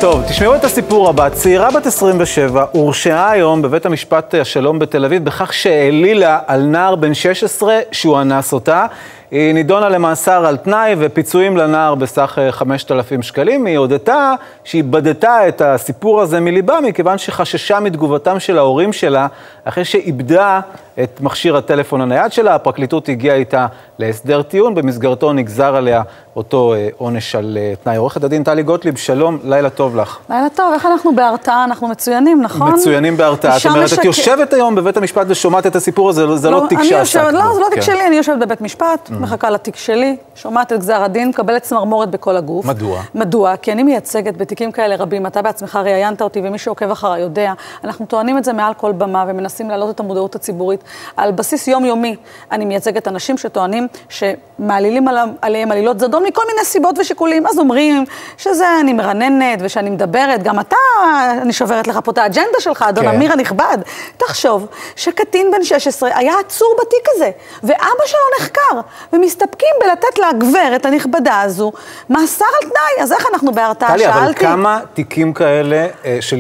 טוב, תשמעו את הסיפור הבא. צעירה בת 27 הורשעה היום בבית המשפט השלום בתל אביב בכך שהעלילה על נער בן 16 שהוא אנס אותה. היא נידונה למאסר על תנאי ופיצויים לנער בסך 5,000 שקלים. היא הודתה שהיא בדתה את הסיפור הזה מליבה מכיוון שחששה מתגובתם של ההורים שלה אחרי שאיבדה את מכשיר הטלפון הנייד שלה. הפרקליטות הגיעה איתה להסדר טיעון, במסגרתו נגזר עליה אותו עונש על תנאי. עורכת הדין טלי גוטליב, שלום, לילה טוב לך. לילה טוב, איך אנחנו בהרתעה? אנחנו מצוינים, נכון? מצוינים בהרתעה. זאת אומרת, את יושבת היום בבית המשפט ושומעת את הסיפור הזה, זה לא תיק שעסקנו. לא, זה לא תיק שלי, אני יושבת בבית משפט, מחכה לתיק שלי, שומעת את גזר הדין, מקבלת צמרמורת בכל הגוף. מדוע? מדוע? כי אני מייצגת בתיקים כאלה רבים, אתה בעצמך ראיינת אותי ומי שעוקב אחריי יודע, אנחנו טוענים את זה מעל כל במה ומנסים להעלות את המודעות הציבורית. על בסיס יומיומי אני מייצגת אנשים שטוענים שמעלילים עליהם עלילות זדון מכל מיני סיבות ושיקולים. אז אומרים שזה אני מרננת ושאני מדברת, גם אתה, אני שוברת לך פה את האג'נדה שלך, אדון אמיר הנכבד. תחשוב שקטין בן 16 היה עצור בתיק הזה, ואבא שלו נחקר, ומסתפקים בלתת לגברת הנכבדה הזו מאסר על תנאי. אז איך אנחנו בהרתעה? טלי, אבל כמה תיקים כאלה של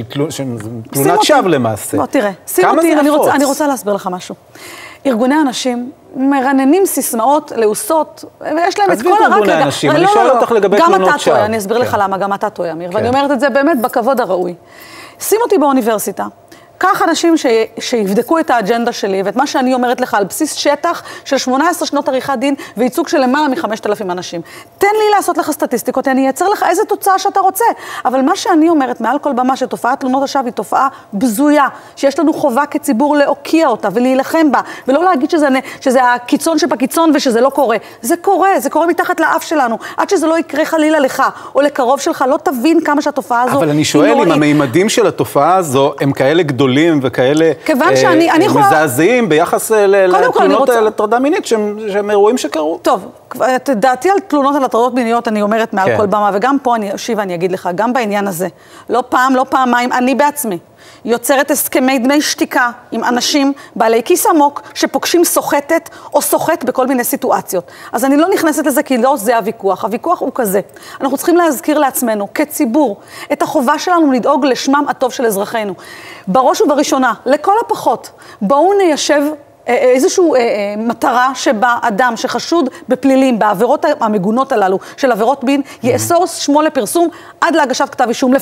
תלונת שווא למעשה? בוא תראה, אני רוצה להסביר לך משהו. ארגוני אנשים מרננים סיסמאות, לעוסות, ויש להם את כל הרק... ארגוני אנשים, אני שואל אותך לגבי תלונות שווא. אני אסביר לך למה, גם אתה טועה, אמיר, ואני אומרת את זה באמת בכבוד הראוי. שים אותי באוניברסיטה, קח אנשים שיבדקו את האג'נדה שלי, ואת מה שאני אומרת לך על בסיס שטח של 18 שנות עריכת דין, וייצוג של למעלה מ-5,000 אנשים. תן לי לעשות לך סטטיסטיקות, אני אייצר לך איזה תוצאה שאתה רוצה. אבל מה שאני אומרת מעל כל במה, שתופעת תלונות השווא היא תופעה בזויה, שיש לנו חובה כציבור להוקיע אותה ולהילחם בה, ולא להגיד שזה הקיצון שבקיצון ושזה לא קורה. זה קורה מתחת לאף שלנו. עד שזה לא יקרה חלילה לך או לקרוב שלך, לא תבין כמה שהתופעה הזו. אבל אני שואל אם הממדים של התופעה הזו הם כאלה גדולים וכאלה מזעזעים ביחס לתלונות על הטרדה מינית שהם אירועים שקרו. טוב, דעתי על תלונות על הטרדות מיניות אני אומרת מעל כל במה, וגם פה אני אשיב ואני אגיד לך, גם בעניין הזה, לא פעם, לא פעמיים, אני בעצמי יוצרת הסכמי דמי שתיקה עם אנשים בעלי כיס עמוק שפוגשים סוחטת או סוחט בכל מיני סיטואציות. אז אני לא נכנסת לזה כי לא זה הוויכוח. הוויכוח הוא כזה. אנחנו צריכים להזכיר לעצמנו כציבור את החובה שלנו לדאוג לשמם הטוב של אזרחינו. בראש ובראשונה, לכל הפחות, בואו ניישב איזושהי מטרה שבה אדם שחשוד בפלילים, בעבירות המגונות הללו של עבירות מין, יאסור שמו לפרסום עד להגשת כתב אישום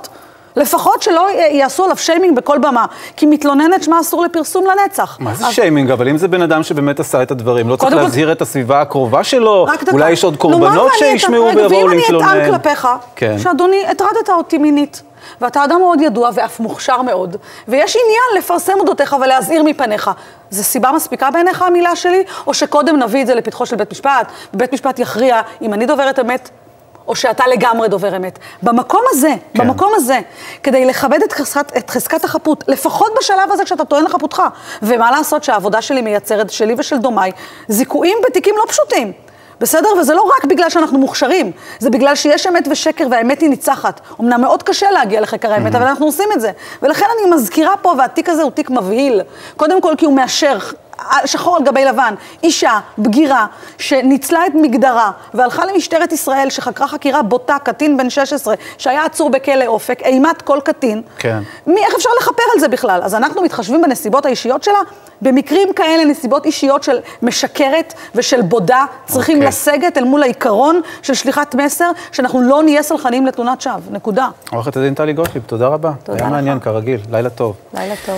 לפחות שלא יעשו עליו שיימינג בכל במה, כי מתלוננת שמה אסור לפרסום לנצח. מה זה שיימינג? אבל אם זה בן אדם שבאמת עשה את הדברים, לא צריך להזהיר את הסביבה הקרובה שלו, אולי יש עוד קורבנות שישמעו ויבואו להתלונן. ואם אני אטען כלפיך, שאדוני, הטרדת אותי מינית, ואתה אדם מאוד ידוע ואף מוכשר מאוד, ויש עניין לפרסם אודותיך ולהזהיר מפניך. זה סיבה מספיקה בעיניך המילה שלי, או שקודם נביא את זה לפתחו של בית משפט, ובית משפט יכריע אם אני דוברת אמת, או שאתה לגמרי דובר אמת. במקום הזה, כדי לכבד את חזקת החפות, לפחות בשלב הזה כשאתה טוען לחפותך, ומה לעשות שהעבודה שלי מייצרת, שלי ושל דומיי, זיכויים בתיקים לא פשוטים. בסדר? וזה לא רק בגלל שאנחנו מוכשרים, זה בגלל שיש אמת ושקר והאמת היא ניצחת. אמנם מאוד קשה להגיע לחקר האמת, אבל אנחנו עושים את זה. ולכן אני מזכירה פה, והתיק הזה הוא תיק מבהיל. קודם כל כי הוא מאשר שחור על גבי לבן, אישה, בגירה, שניצלה את מגדרה, והלכה למשטרת ישראל, שחקרה חקירה בוטה, קטין בן 16, שהיה עצור בכלא אופק, אימת כל קטין. כן. איך אפשר לחפר על זה בכלל? אז אנחנו מתחשבים בנסיבות האישיות שלה, במקרים כאלה, נסיבות אישיות של משקרת ושל בודה, צריכים לסגת אל מול העיקרון של שליחת מסר, שאנחנו לא נהיה סלחנים לתלונת שווא. נקודה. עורכת הדין טלי גוטליב, תודה רבה. היה מעניין כרגיל. לילה טוב. לילה טוב.